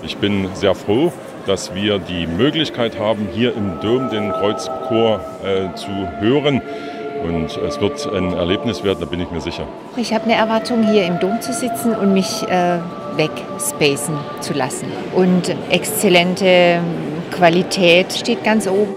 Ich bin sehr froh, dass wir die Möglichkeit haben, hier im Dom den Kreuzchor zu hören. Und es wird ein Erlebnis werden, da bin ich mir sicher. Ich habe eine Erwartung, hier im Dom zu sitzen und mich wegspacen zu lassen. Und exzellente Qualität steht ganz oben.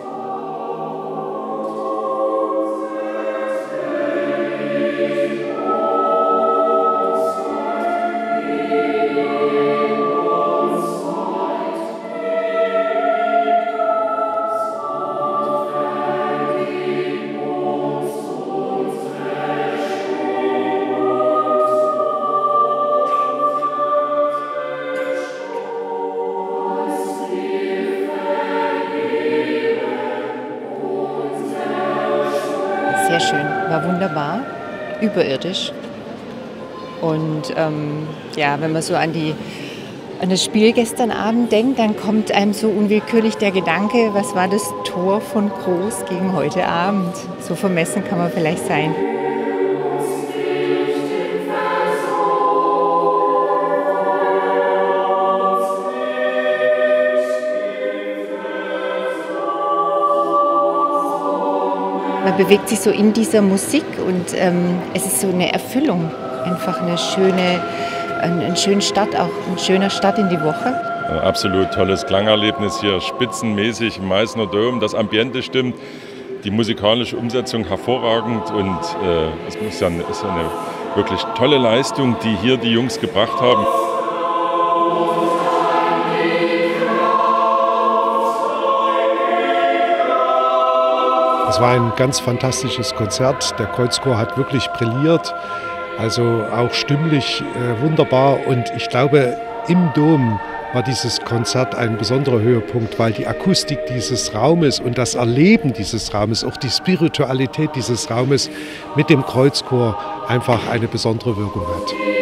Sehr schön, war wunderbar, überirdisch. Und wenn man so an das Spiel gestern Abend denkt, dann kommt einem so unwillkürlich der Gedanke, was war das Tor von Groß gegen heute Abend? So vermessen kann man vielleicht sein. Man bewegt sich so in dieser Musik und es ist so eine Erfüllung, einfach eine schöne Start, auch ein schöner Start in die Woche. Absolut tolles Klangerlebnis hier, spitzenmäßig im Meißner Dom, das Ambiente stimmt, die musikalische Umsetzung hervorragend und es ist eine wirklich tolle Leistung, die hier die Jungs gebracht haben. Es war ein ganz fantastisches Konzert. Der Kreuzchor hat wirklich brilliert, also auch stimmlich wunderbar. Und ich glaube, im Dom war dieses Konzert ein besonderer Höhepunkt, weil die Akustik dieses Raumes und das Erleben dieses Raumes, auch die Spiritualität dieses Raumes mit dem Kreuzchor einfach eine besondere Wirkung hat.